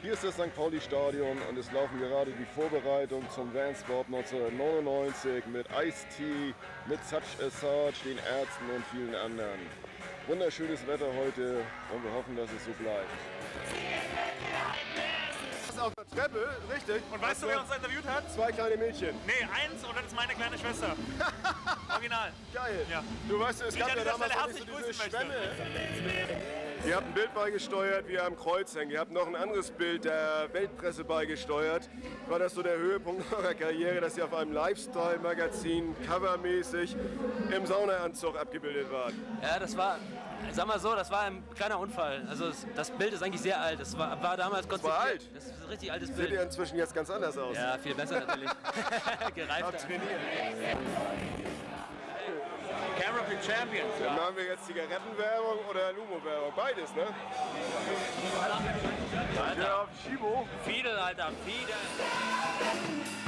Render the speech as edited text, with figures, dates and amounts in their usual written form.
Hier ist das St. Pauli-Stadion und es laufen gerade die Vorbereitungen zum Vansport 1999 mit Ice-T, mit Such a Sarge, den Ärzten und vielen anderen. Wunderschönes Wetter heute und wir hoffen, dass es so bleibt. Das ist auf der Treppe, richtig. Und weißt du, wer uns interviewt hat? 2 kleine Mädchen. Nee, 1 und das ist meine kleine Schwester. Original. Geil. Ja. Du weißt, es gab ja damals auch nicht so diese Schwämme. Ihr habt ein Bild beigesteuert, wie ihr am Kreuz hängt. Ihr habt noch ein anderes Bild der Weltpresse beigesteuert. War das so der Höhepunkt eurer Karriere, dass ihr auf einem Lifestyle-Magazin covermäßig im Saunaanzug abgebildet wart? Ja, das war, sag mal so, das war ein kleiner Unfall. Also das Bild ist eigentlich sehr alt. Das war damals konzipiert. Das war alt? Das ist ein richtig altes Bild. Seht ihr inzwischen jetzt ganz anders aus? Ja, viel besser natürlich. Gereifter. Trainiert. Camera for Champions. Dann machen wir jetzt Zigarettenwerbung oder Lumo-Werbung. Beides, ne? Alter. Ja, Schibo. Fiedel, Alter, Fiedel.